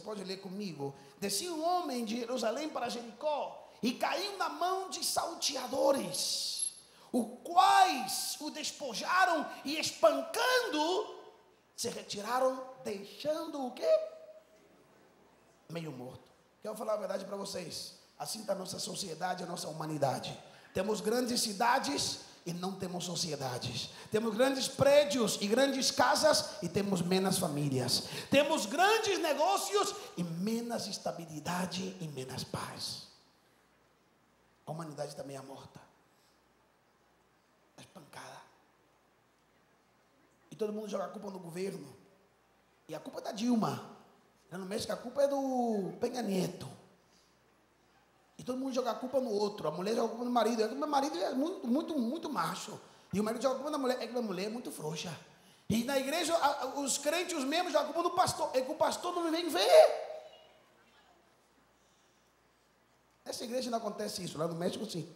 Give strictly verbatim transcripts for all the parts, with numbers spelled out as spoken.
pode ler comigo. Descia um homem de Jerusalém para Jericó e caiu na mão de salteadores, os quais o despojaram e espancando, se retiraram, deixando o quê? Meio morto. Quero falar a verdade para vocês. Assim está a nossa sociedade, a nossa humanidade. Temos grandes cidades e não temos sociedades. Temos grandes prédios e grandes casas e temos menos famílias. Temos grandes negócios e menos estabilidade e menos paz. A humanidade também é morta, é espancada. E todo mundo joga a culpa no governo. E a culpa é da Dilma. No México a culpa é do Peña Nieto. E todo mundo joga a culpa no outro. A mulher joga a culpa no marido. É que meu marido é muito, muito, muito macho. E o marido joga a culpa na mulher. É que minha mulher é muito frouxa. E na igreja, os crentes, os membros, jogam a culpa no pastor. É que o pastor não me vem ver. Nessa igreja não acontece isso. Lá no México, sim.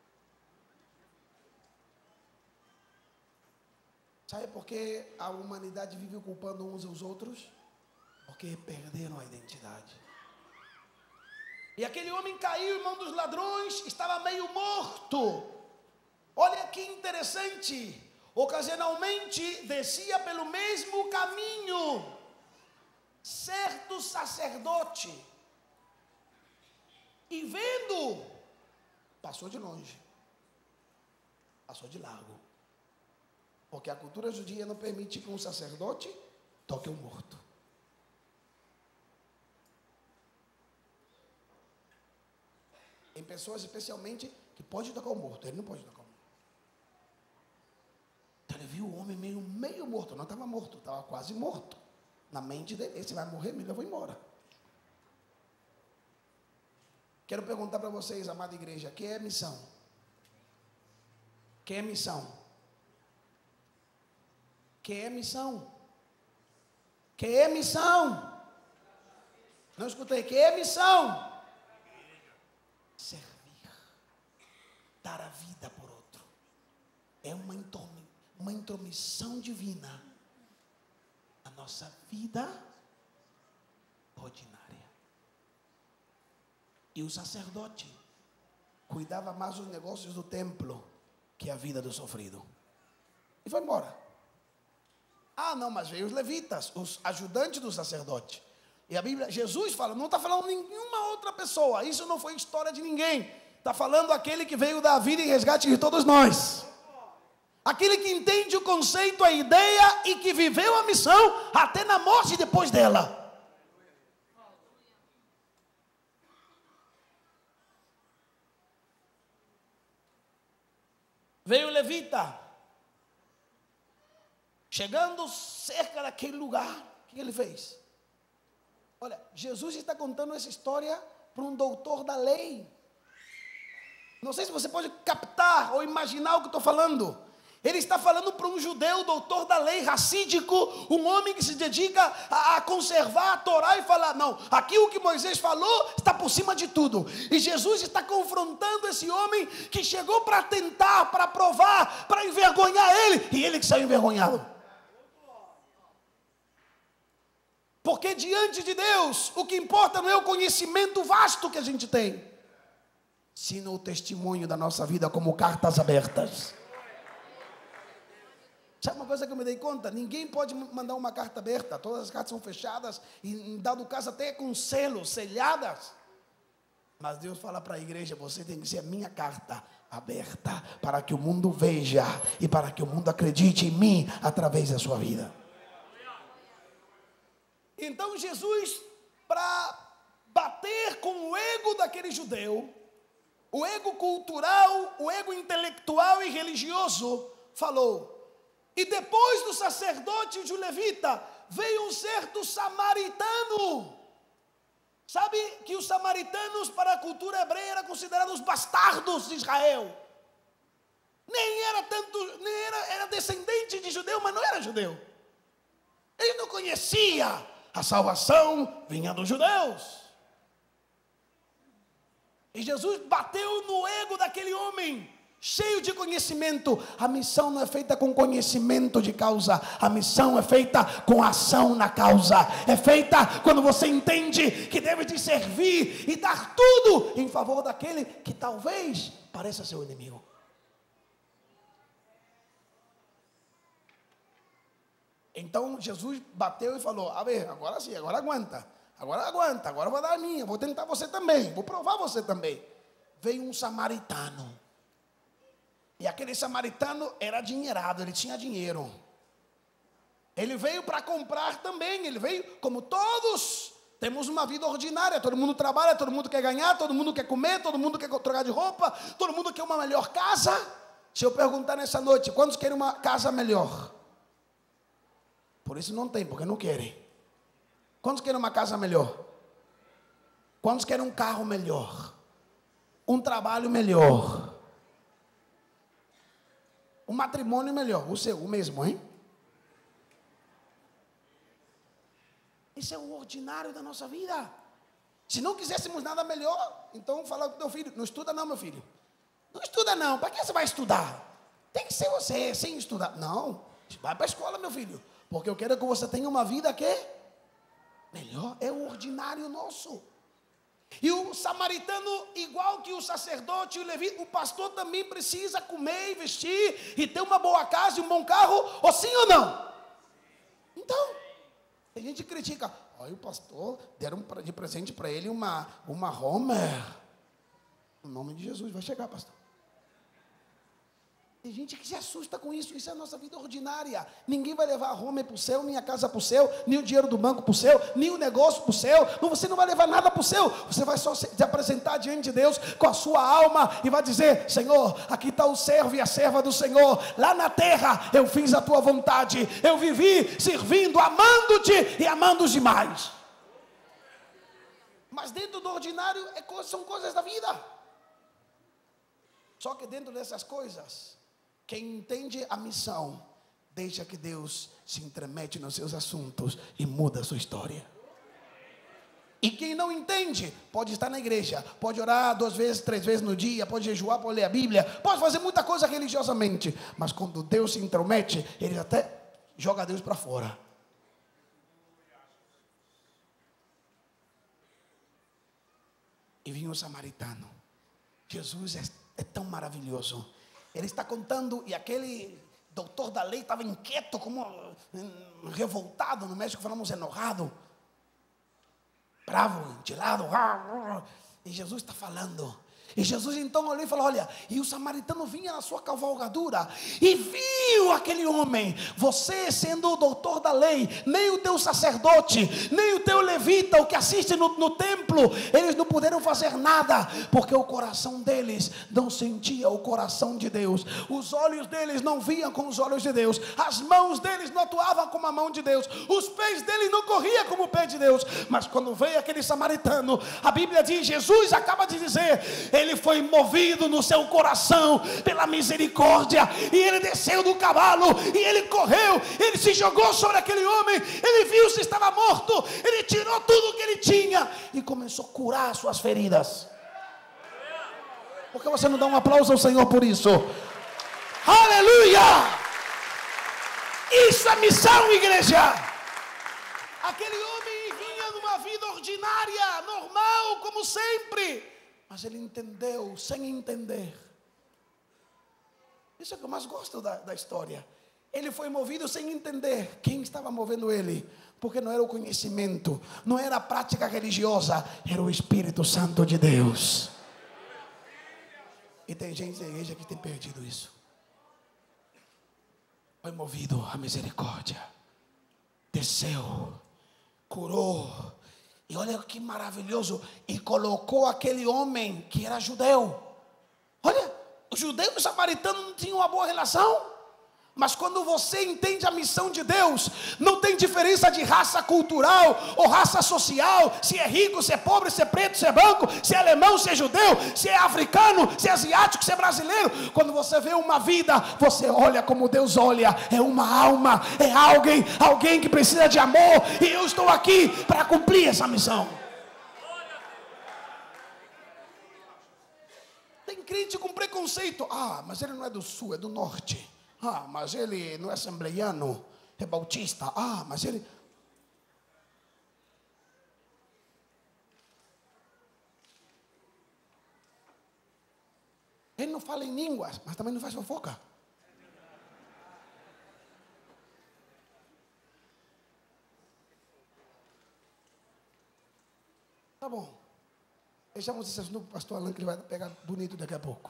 Sabe por que a humanidade vive culpando uns aos outros? Porque perderam a identidade. E aquele homem caiu em mão dos ladrões, estava meio morto. Olha que interessante. Ocasionalmente descia pelo mesmo caminho certo sacerdote. E vendo, passou de longe. Passou de largo. Porque a cultura judia não permite que um sacerdote toque um morto. Tem pessoas especialmente que pode tocar o morto, ele não pode tocar o morto. Então ele viu o homem meio, meio morto, não estava morto, estava quase morto. Na mente dele, esse vai morrer, me levou embora. Quero perguntar para vocês, amada igreja, o que é missão? O que é missão? O que é missão? O que é missão? Não escutei, o que é missão? Servir, dar a vida por outro. É uma, uma intromissão divina na nossa vida ordinária. E o sacerdote cuidava mais dos negócios do templo que a vida do sofrido. E foi embora. Ah, não, mas veio os levitas, os ajudantes do sacerdote. E a Bíblia, Jesus fala, não está falando nenhuma outra pessoa, isso não foi história de ninguém. Está falando aquele que veio dar a vida e resgate de todos nós. Aquele que entende o conceito, a ideia e que viveu a missão até na morte e depois dela. Veio o levita, chegando cerca daquele lugar, o que ele fez? Olha, Jesus está contando essa história para um doutor da lei. Não sei se você pode captar ou imaginar o que estou falando. Ele está falando para um judeu, doutor da lei, racídico, um homem que se dedica a, a conservar a Torá e falar, não, aqui o que Moisés falou está por cima de tudo. E Jesus está confrontando esse homem que chegou para tentar, para provar, para envergonhar ele, e ele que saiu envergonhado. Porque diante de Deus, o que importa não é o conhecimento vasto que a gente tem, sino o testemunho da nossa vida como cartas abertas. Sabe uma coisa que eu me dei conta? Ninguém pode mandar uma carta aberta, todas as cartas são fechadas, e em dado caso até com selos, selhadas. Mas Deus fala para a igreja, você tem que ser a minha carta aberta, para que o mundo veja, e para que o mundo acredite em mim, através da sua vida. Então Jesus, para bater com o ego daquele judeu, o ego cultural, o ego intelectual e religioso, falou, e depois do sacerdote e do levita, veio um certo samaritano. Sabe que os samaritanos para a cultura hebreia eram considerados bastardos de Israel. Nem era tanto, nem era, era descendente de judeu, mas não era judeu. Ele não conhecia. A salvação vinha dos judeus. E Jesus bateu no ego daquele homem cheio de conhecimento. A missão não é feita com conhecimento de causa, a missão é feita com ação na causa, é feita quando você entende que deve te servir e dar tudo em favor daquele que talvez pareça seu inimigo. Então Jesus bateu e falou: a ver, agora sim, agora aguenta, agora aguenta, agora vou dar a minha, vou tentar você também, vou provar você também. Veio um samaritano, e aquele samaritano era adinheirado, ele tinha dinheiro, ele veio para comprar também, ele veio como todos. Temos uma vida ordinária, todo mundo trabalha, todo mundo quer ganhar, todo mundo quer comer, todo mundo quer trocar de roupa, todo mundo quer uma melhor casa. Se eu perguntar nessa noite, quantos querem uma casa melhor? Por isso não tem, porque não querem. Quantos querem uma casa melhor? Quantos querem um carro melhor? Um trabalho melhor? Um matrimônio melhor? O seu, o mesmo, hein? Esse é o ordinário da nossa vida. Se não quiséssemos nada melhor, então fala com o teu filho: não estuda não, meu filho. Não estuda não, para que você vai estudar? Tem que ser você, sem estudar. Não, vai para a escola, meu filho. Porque eu quero que você tenha uma vida que melhor. É o ordinário nosso. E o samaritano, igual que o sacerdote e o levita, o pastor também precisa comer e vestir e ter uma boa casa e um bom carro, ou sim ou não? Então, tem gente que critica: olha, o pastor deram de presente para ele uma, uma Homer. O nome de Jesus vai chegar, pastor. Tem gente que se assusta com isso. Isso é a nossa vida ordinária. Ninguém vai levar a Homer para o céu, nem a casa para o céu, nem o dinheiro do banco para o céu, nem o negócio para o céu. Não, você não vai levar nada para o céu. Você vai só se apresentar diante de Deus com a sua alma e vai dizer: Senhor, aqui está o servo e a serva do Senhor. Lá na terra eu fiz a tua vontade. Eu vivi servindo, amando-te e amando os demais. Mas dentro do ordinário é coisa, são coisas da vida. Só que dentro dessas coisas, quem entende a missão, deixa que Deus se intromete nos seus assuntos e muda a sua história. E quem não entende, pode estar na igreja, pode orar duas vezes, três vezes no dia, pode jejuar, pode ler a Bíblia, pode fazer muita coisa religiosamente, mas quando Deus se intromete, ele até joga Deus para fora. E vinha o samaritano. Jesus é, é tão maravilhoso. Ele está contando, e aquele doutor da lei estava inquieto, como hum, revoltado. No México falamos enojado, bravo, entilado. E Jesus está falando. E Jesus então olhou e falou: olha, e o samaritano vinha na sua cavalgadura e viu aquele homem. Você, sendo o doutor da lei, nem o teu sacerdote, nem o teu levita, o que assiste no, no templo, eles não puderam fazer nada, porque o coração deles não sentia o coração de Deus. Os olhos deles não viam com os olhos de Deus. As mãos deles não atuavam como a mão de Deus. Os pés deles não corriam como o pé de Deus. Mas quando veio aquele samaritano, a Bíblia diz, Jesus acaba de dizer, ele foi movido no seu coração pela misericórdia, e ele desceu do cavalo, e ele correu, ele se jogou sobre aquele homem, ele viu se estava morto, ele tirou tudo que ele tinha, e começou a curar as suas feridas. Por que você não dá um aplauso ao Senhor por isso? Aleluia! Isso é missão, igreja. Aquele homem vinha numa vida ordinária, normal, como sempre, mas ele entendeu sem entender. Isso é o que eu mais gosto da, da história. Ele foi movido sem entender quem estava movendo ele, porque não era o conhecimento, não era a prática religiosa, era o Espírito Santo de Deus. E tem gente na igreja que tem perdido isso. Foi movido à misericórdia, desceu, curou. E olha que maravilhoso, e colocou aquele homem que era judeu. Olha, o judeu e o samaritano não tinham uma boa relação. Mas quando você entende a missão de Deus, não tem diferença de raça cultural ou raça social, se é rico, se é pobre, se é preto, se é branco, se é alemão, se é judeu, se é africano, se é asiático, se é brasileiro. Quando você vê uma vida, você olha como Deus olha, é uma alma, é alguém, alguém que precisa de amor, e eu estou aqui para cumprir essa missão. Tem crente com preconceito. Ah, mas ele não é do sul, é do norte. Ah, mas ele não é assembleiano, é bautista. Ah, mas ele... Ele não fala em línguas, mas também não faz fofoca. Tá bom. Deixamos esse assunto para o pastor Alan, que ele vai pegar bonito daqui a pouco.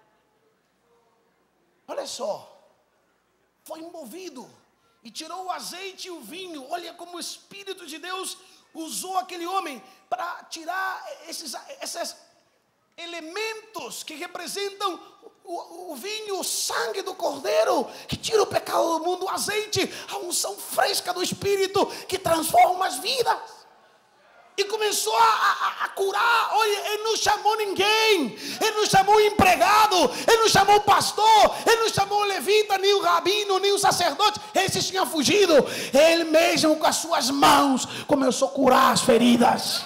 Olha só. Foi envolvido e tirou o azeite e o vinho. Olha como o Espírito de Deus usou aquele homem para tirar esses, esses elementos que representam o, o vinho, o sangue do Cordeiro, que tira o pecado do mundo, o azeite, a unção fresca do Espírito, que transforma as vidas. E começou a, a, a curar. Olha, ele não chamou ninguém. Ele não chamou o empregado. Ele não chamou o pastor. Ele não chamou o levita, nem o rabino, nem o sacerdote. Esses tinham fugido. Ele mesmo, com as suas mãos, começou a curar as feridas.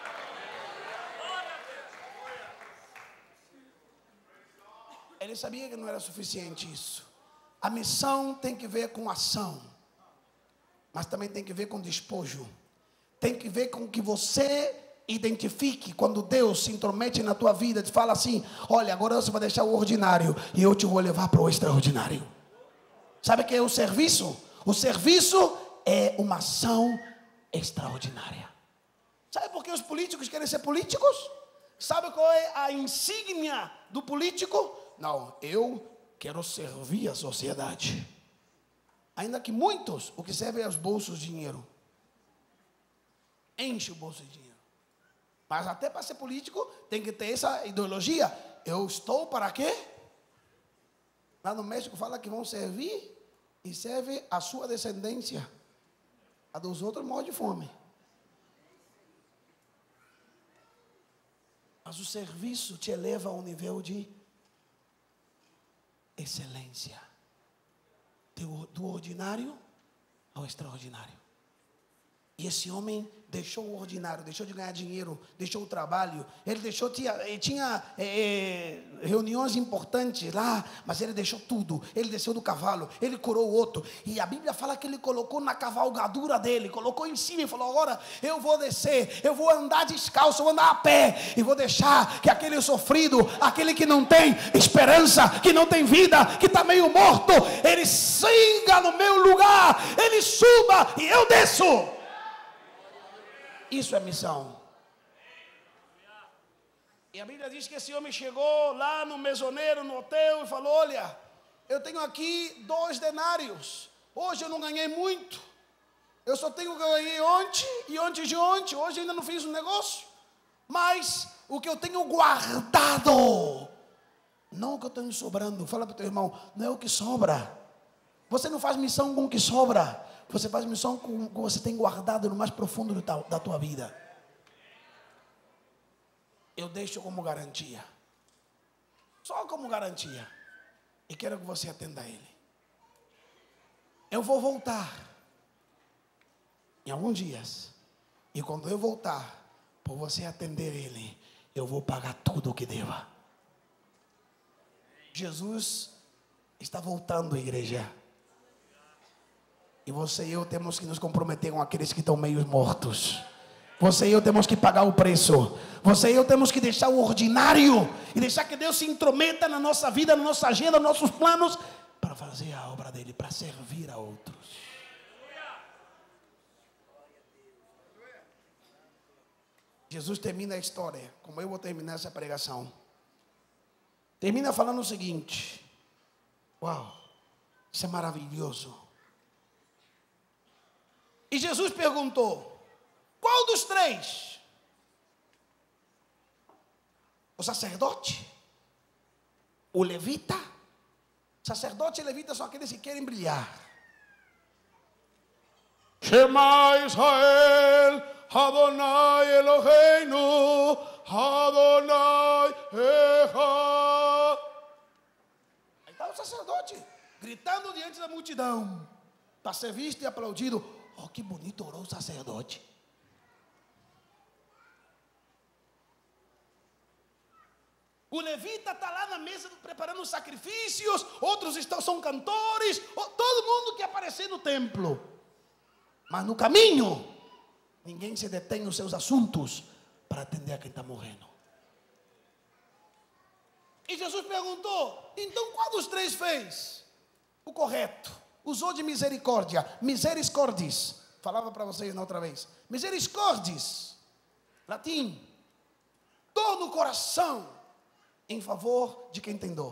Ele sabia que não era suficiente isso. A missão tem que ver com ação, mas também tem que ver com despojo. Tem que ver com que você identifique quando Deus se intromete na tua vida, te fala assim: olha, agora você vai deixar o ordinário e eu te vou levar para o extraordinário. Sabe o que é o serviço? O serviço é uma ação extraordinária. Sabe por que os políticos querem ser políticos? Sabe qual é a insígnia do político? Não, eu quero servir a sociedade. Ainda que muitos, o que serve é os bolsos de dinheiro. Enche o bolso de dinheiro. Mas até para ser político tem que ter essa ideologia. Eu estou para quê? Lá no México fala que vão servir e serve a sua descendência. A dos outros morre de fome. Mas o serviço te eleva a um nível de excelência. Do ordinário ao extraordinário. E esse homem deixou o ordinário, deixou de ganhar dinheiro, deixou o trabalho. Ele deixou, tinha, ele tinha é, reuniões importantes lá, mas ele deixou tudo. Ele desceu do cavalo, ele curou o outro. E a Bíblia fala que ele colocou na cavalgadura dele, colocou em cima e falou: agora eu vou descer, eu vou andar descalço, eu vou andar a pé. E vou deixar que aquele sofrido, aquele que não tem esperança, que não tem vida, que está meio morto, ele siga no meu lugar, ele suba e eu desço. Isso é missão. E a Bíblia diz que esse homem chegou lá no mesoneiro, no hotel, e falou: olha, eu tenho aqui dois denários. Hoje eu não ganhei muito. Eu só tenho que ganhei ontem e ontem de ontem. Hoje ainda não fiz um negócio. Mas o que eu tenho guardado, não o que eu tenho sobrando. Fala para o teu irmão: não é o que sobra. Você não faz missão com o que sobra. Você faz missão com o que você tem guardado no mais profundo da tua vida. Eu deixo como garantia. Só como garantia. E quero que você atenda a ele. Eu vou voltar em alguns dias. E quando eu voltar, por você atender ele, eu vou pagar tudo o que deva. Jesus está voltando, igreja. E você e eu temos que nos comprometer com aqueles que estão meio mortos. Você e eu temos que pagar o preço. Você e eu temos que deixar o ordinário e deixar que Deus se intrometa na nossa vida, na nossa agenda, nos nossos planos, para fazer a obra dele, para servir a outros. Jesus termina a história, como eu vou terminar essa pregação. Termina falando o seguinte: uau, isso é maravilhoso. E Jesus perguntou: qual dos três? O sacerdote? O levita? Sacerdote e levita são aqueles que querem brilhar. Shema Israel, Adonai Eloheinu, Adonai Echad. Aí está o sacerdote gritando diante da multidão, para ser visto e aplaudido. Oh, que bonito orou o sacerdote. O levita está lá na mesa preparando os sacrifícios, outros estão, são cantores, todo mundo quer aparecer no templo. Mas no caminho, ninguém se detém nos seus assuntos para atender a quem está morrendo. E Jesus perguntou, então qual dos três fez o correto? Usou de misericórdia, misericordis. Falava para vocês na outra vez. Misericordis, latim, dor no coração em favor de quem tem dor.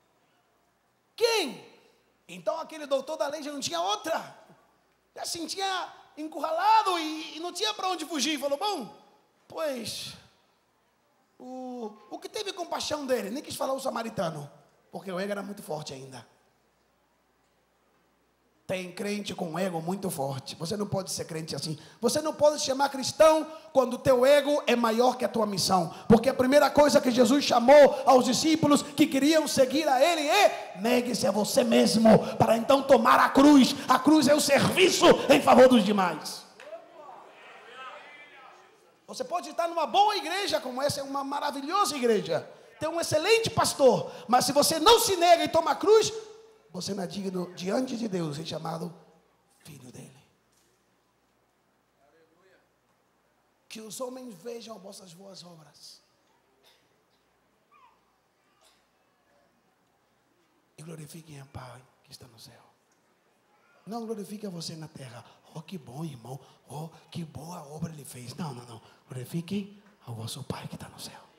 Quem? Então aquele doutor da lei já não tinha outra. Já se sentia encurralado e, e não tinha para onde fugir. Falou, bom, pois... O, o que teve compaixão dele, nem quis falar o samaritano, porque o ego era muito forte ainda. Tem crente com ego muito forte. Você não pode ser crente assim. Você não pode se chamar cristão quando o teu ego é maior que a tua missão. Porque a primeira coisa que Jesus chamou aos discípulos que queriam seguir a Ele é: negue-se a você mesmo, para então tomar a cruz. A cruz é o serviço em favor dos demais. Você pode estar numa boa igreja como essa, é uma maravilhosa igreja, tem um excelente pastor, mas se você não se nega e toma a cruz, você não é digno diante de Deus, é chamado filho dele. Que os homens vejam vossas boas obras e glorifiquem a Pai que está no céu. Não glorifique a você na terra. Oh, que bom, irmão. Oh, que boa obra ele fez. Não, não, não. Glorifiquem ao vosso Pai que está no céu.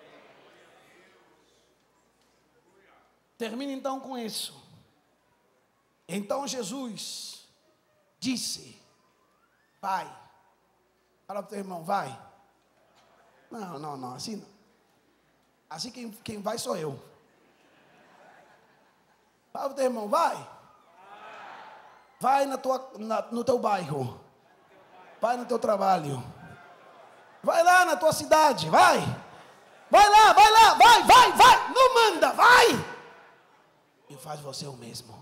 Termina então com isso. Então Jesus disse: Pai, fala para o teu irmão, vai. Não, não, não, assim não. Assim quem, quem vai sou eu. Fala para o teu irmão, vai. Vai na tua, na, no teu bairro. Vai no teu trabalho. Vai lá na tua cidade, vai. Vai lá, vai lá, vai, vai, vai. Não manda, vai. E faz você o mesmo.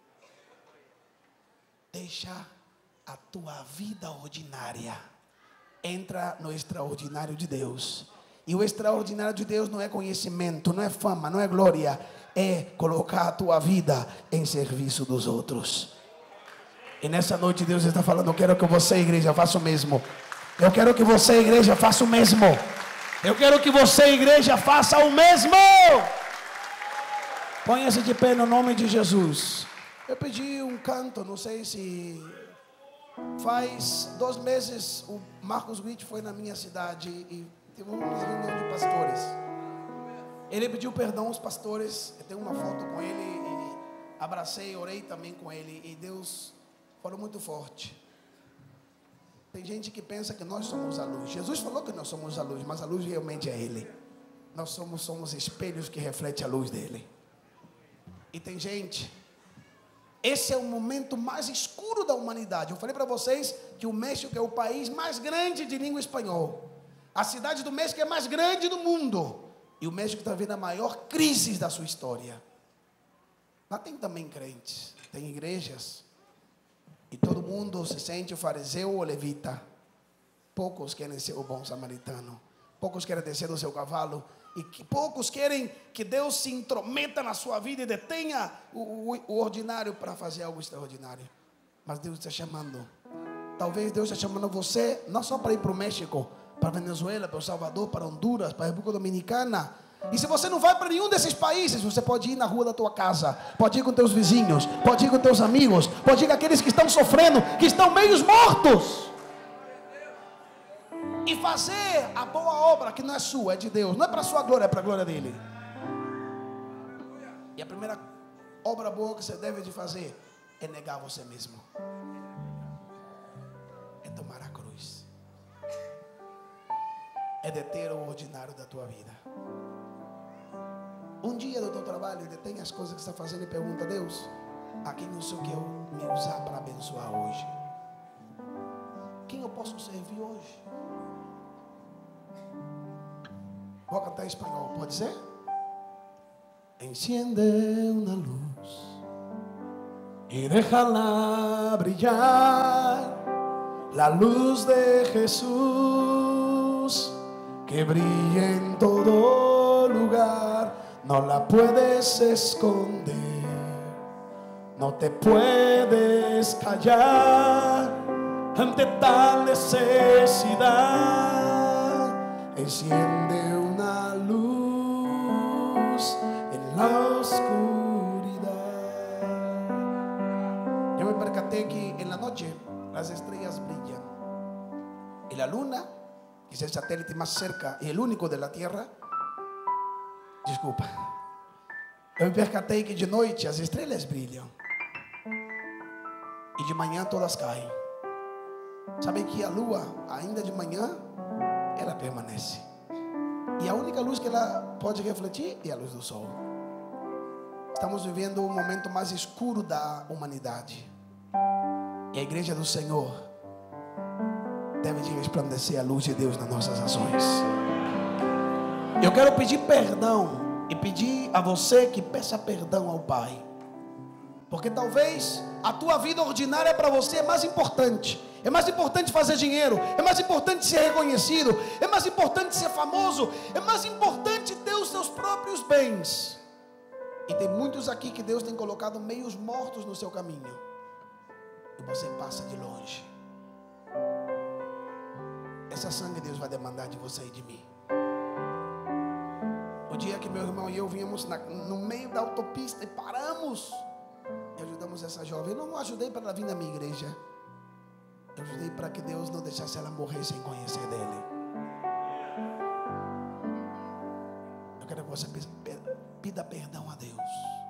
Deixa a tua vida ordinária. Entra no extraordinário de Deus. E o extraordinário de Deus não é conhecimento, não é fama, não é glória. É colocar a tua vida em serviço dos outros. E nessa noite Deus está falando: eu quero que você, igreja, faça o mesmo. Eu quero que você, igreja, faça o mesmo. Eu quero que você, igreja, faça o mesmo. Ponha-se de pé no nome de Jesus. Eu pedi um canto, não sei se... Faz dois meses o Marcos Witt foi na minha cidade e teve uma reunião de pastores. Ele pediu perdão aos pastores. Eu tenho uma foto com ele e abracei, orei também com ele. E Deus falou muito forte. Tem gente que pensa que nós somos a luz. Jesus falou que nós somos a luz, mas a luz realmente é Ele. Nós somos, somos espelhos que refletem a luz dele. E tem gente... Esse é o momento mais escuro da humanidade. Eu falei para vocês que o México é o país mais grande de língua espanhola. A cidade do México é a mais grande do mundo. E o México está vendo a maior crise da sua história. Lá tem também crentes, tem igrejas. E todo mundo se sente o fariseu ou levita. Poucos querem ser o bom samaritano. Poucos querem descer do seu cavalo. E que poucos querem que Deus se intrometa na sua vida e detenha o, o, o ordinário para fazer algo extraordinário. Mas Deus está chamando. Talvez Deus está chamando você, não só para ir para o México, para a Venezuela, para o Salvador, para Honduras, para a República Dominicana. E se você não vai para nenhum desses países, você pode ir na rua da tua casa, pode ir com teus vizinhos, pode ir com teus amigos, pode ir com aqueles que estão sofrendo, que estão meio mortos. E fazer a boa obra que não é sua, é de Deus. Não é para a sua glória, é para a glória dele. E a primeira obra boa que você deve de fazer é negar você mesmo. É tomar a cruz. É deter o ordinário da tua vida. Um dia do teu trabalho, detém as coisas que você está fazendo e pergunta: Deus, a quem o Senhor quer me usar para abençoar hoje? Quem eu posso servir hoje? Vou cantar em espanhol, pode ser? Enciende una luz y déjala brillar, la luz de Jesús que brilla en todo lugar. no la puedes esconder, no te puedes callar ante tal necesidad. Enciende una luz en la oscuridad. Yo me percaté que en la noche las estrellas brillan y la luna, que es el satélite más cerca y el único de la Tierra, desculpa, eu me percatei que de noite as estrelas brilham e de manhã todas caem. Sabe que a lua, ainda de manhã, ela permanece, e a única luz que ela pode refletir é a luz do sol. Estamos vivendo o momento mais escuro da humanidade, e a igreja do Senhor deve de resplandecer a luz de Deus nas nossas ações. Eu quero pedir perdão e pedir a você que peça perdão ao Pai, porque talvez a tua vida ordinária para você é mais importante. É mais importante fazer dinheiro, é mais importante ser reconhecido, é mais importante ser famoso, é mais importante ter os seus próprios bens. E tem muitos aqui que Deus tem colocado meios mortos no seu caminho, e você passa de longe. Essa sangue Deus vai demandar de você e de mim. O dia que meu irmão e eu vínhamos na, no meio da autopista e paramos e ajudamos essa jovem. Eu não ajudei para ela vir na minha igreja, eu ajudei para que Deus não deixasse ela morrer sem conhecer dele. Eu quero que você pida perdão a Deus.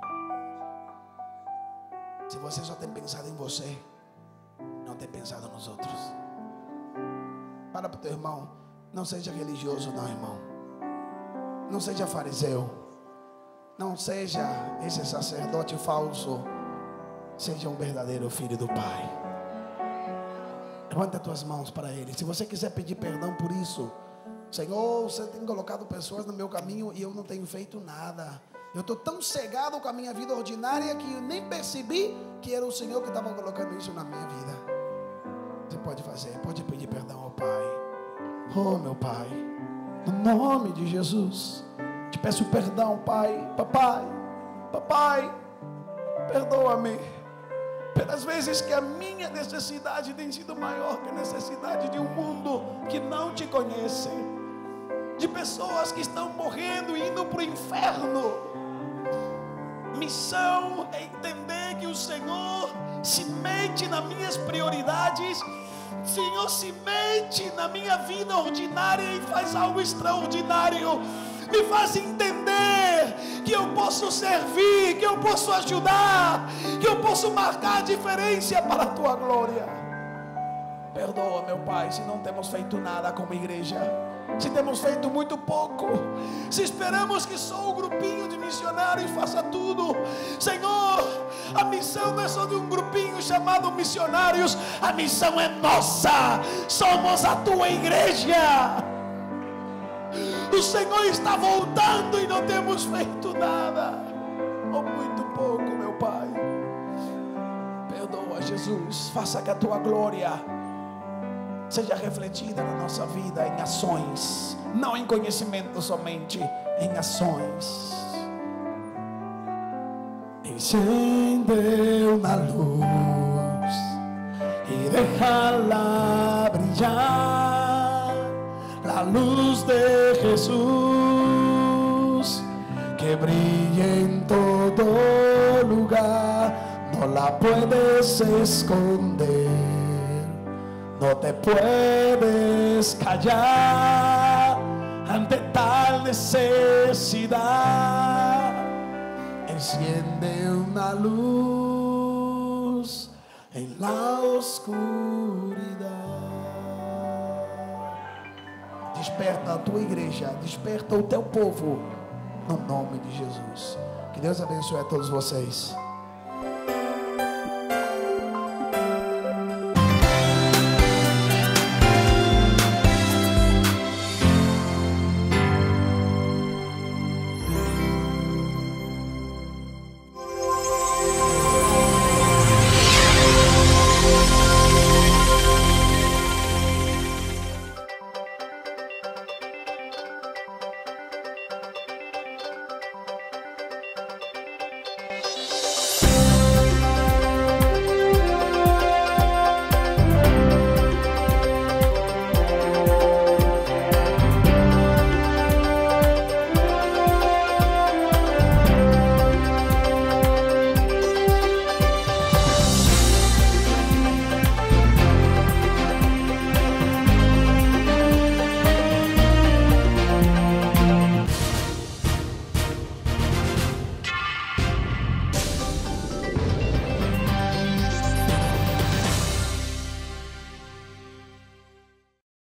Se você só tem pensado em você, não tem pensado nos outros. Fala para o teu irmão, não seja religioso não, irmão. Não seja fariseu. Não seja esse sacerdote falso. Seja um verdadeiro filho do Pai. Levanta as tuas mãos para Ele. Se você quiser pedir perdão por isso, Senhor, você tem colocado pessoas no meu caminho e eu não tenho feito nada. Eu estou tão cegado com a minha vida ordinária que eu nem percebi que era o Senhor que estava colocando isso na minha vida. Você pode fazer, pode pedir perdão ao Pai. Oh, meu Pai, no nome de Jesus, te peço perdão, Pai. Papai, papai, perdoa-me pelas vezes que a minha necessidade tem sido maior que a necessidade de um mundo que não te conhece, de pessoas que estão morrendo e indo para o inferno. Missão é entender que o Senhor se mete nas minhas prioridades. Senhor, se mete na minha vida ordinária e faz algo extraordinário. Me faz entender que eu posso servir, que eu posso ajudar, que eu posso marcar a diferença para a tua glória. Perdoa, meu Pai, se não temos feito nada como igreja, se temos feito muito pouco, se esperamos que só o grupinho de missionários faça tudo. Senhor, a missão não é só de um grupinho chamado missionários, a missão é nossa, somos a tua igreja. O Senhor está voltando e não temos feito nada, ou muito pouco, meu Pai. Perdoa, Jesus, faça que a tua glória seja refletida na nossa vida em ações, não em conhecimento somente, em ações. Enciende una luz y déjala brillar, la luz de Jesús que brille en todo lugar, no la puedes esconder, no te puedes callar ante tal necesidad. Enciende una luz en la oscuridad. Desperta a tua igreja, desperta o teu povo, no nome de Jesus. Que Deus abençoe a todos vocês.